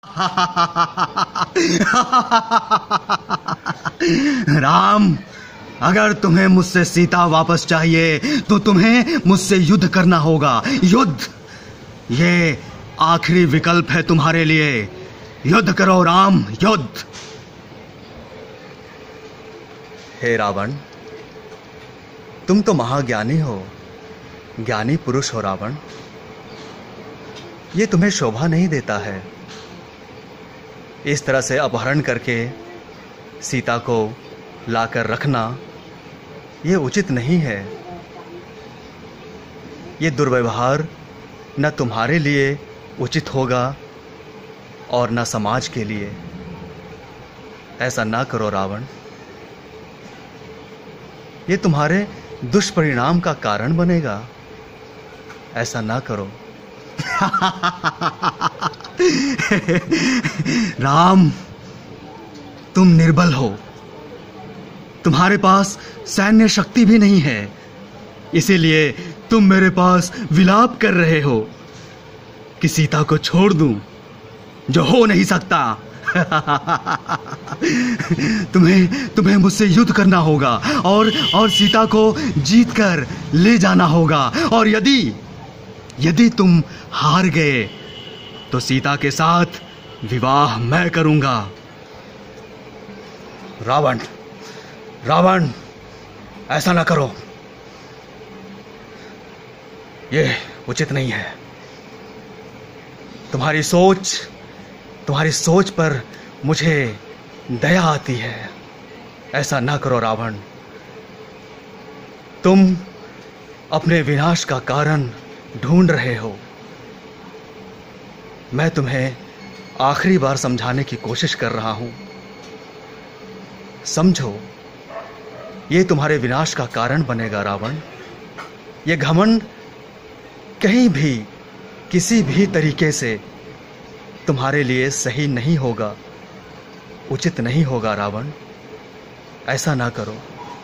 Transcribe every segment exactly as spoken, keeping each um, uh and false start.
राम, अगर तुम्हें मुझसे सीता वापस चाहिए तो तुम्हें मुझसे युद्ध करना होगा। युद्ध, ये आखिरी विकल्प है तुम्हारे लिए। युद्ध करो राम, युद्ध। हे रावण, तुम तो महाज्ञानी हो, ज्ञानी पुरुष हो रावण। ये तुम्हें शोभा नहीं देता है। इस तरह से अपहरण करके सीता को लाकर रखना ये उचित नहीं है। ये दुर्व्यवहार न तुम्हारे लिए उचित होगा और न समाज के लिए। ऐसा ना करो रावण, ये तुम्हारे दुष्परिणाम का कारण बनेगा। ऐसा ना करो। राम, तुम निर्बल हो, तुम्हारे पास सैन्य शक्ति भी नहीं है, इसीलिए तुम मेरे पास विलाप कर रहे हो कि सीता को छोड़ दूं, जो हो नहीं सकता। तुम्हें तुम्हें मुझसे युद्ध करना होगा और और सीता को जीतकर ले जाना होगा। और यदि यदि तुम हार गए तो सीता के साथ विवाह मैं करूंगा। रावण, रावण, ऐसा ना करो, ये उचित नहीं है। तुम्हारी सोच तुम्हारी सोच पर मुझे दया आती है। ऐसा ना करो रावण, तुम अपने विनाश का कारण ढूंढ रहे हो। मैं तुम्हें आखिरी बार समझाने की कोशिश कर रहा हूं। समझो, ये तुम्हारे विनाश का कारण बनेगा रावण। ये घमंड कहीं भी किसी भी तरीके से तुम्हारे लिए सही नहीं होगा, उचित नहीं होगा रावण। ऐसा ना करो।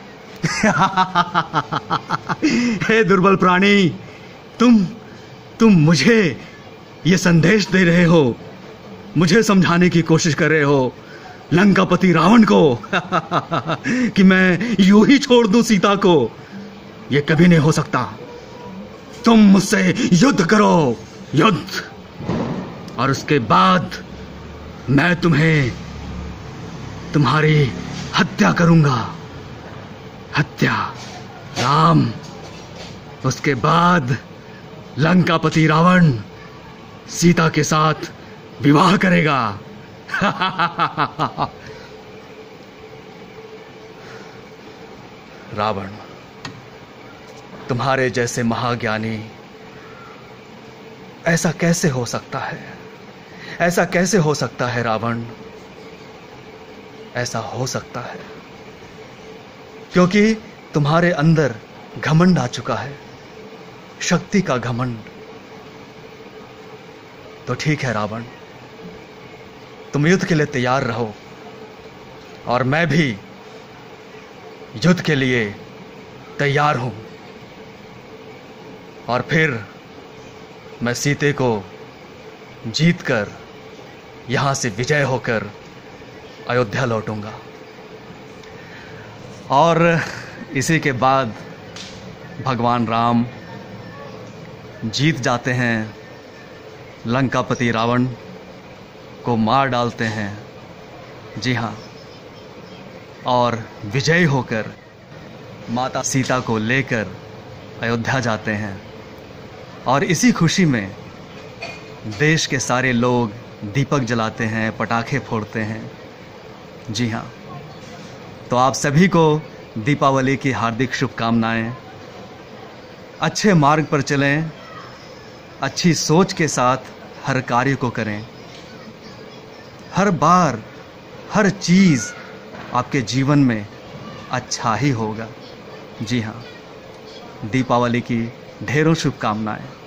हे दुर्बल प्राणी, तुम तुम मुझे ये संदेश दे रहे हो, मुझे समझाने की कोशिश कर रहे हो लंकापति रावण को कि मैं यूं ही छोड़ दूं सीता को। ये कभी नहीं हो सकता। तुम मुझसे युद्ध करो, युद्ध, और उसके बाद मैं तुम्हें तुम्हारी हत्या करूंगा। हत्या राम। उसके बाद लंकापति रावण सीता के साथ विवाह करेगा। रावण, तुम्हारे जैसे महाज्ञानी, ऐसा कैसे हो सकता है? ऐसा कैसे हो सकता है रावण? ऐसा हो सकता है क्योंकि तुम्हारे अंदर घमंड आ चुका है, शक्ति का घमंड। तो ठीक है रावण, तुम युद्ध के लिए तैयार रहो और मैं भी युद्ध के लिए तैयार हूं। और फिर मैं सीते को जीतकर यहां से विजय होकर अयोध्या लौटूंगा। और इसी के बाद भगवान राम जीत जाते हैं, लंकापति रावण को मार डालते हैं। जी हाँ, और विजयी होकर माता सीता को लेकर अयोध्या जाते हैं। और इसी खुशी में देश के सारे लोग दीपक जलाते हैं, पटाखे फोड़ते हैं। जी हाँ, तो आप सभी को दीपावली की हार्दिक शुभकामनाएं। अच्छे मार्ग पर चलें, अच्छी सोच के साथ हर कार्य को करें। हर बार हर चीज़ आपके जीवन में अच्छा ही होगा। जी हाँ, दीपावली की ढेरों शुभकामनाएं।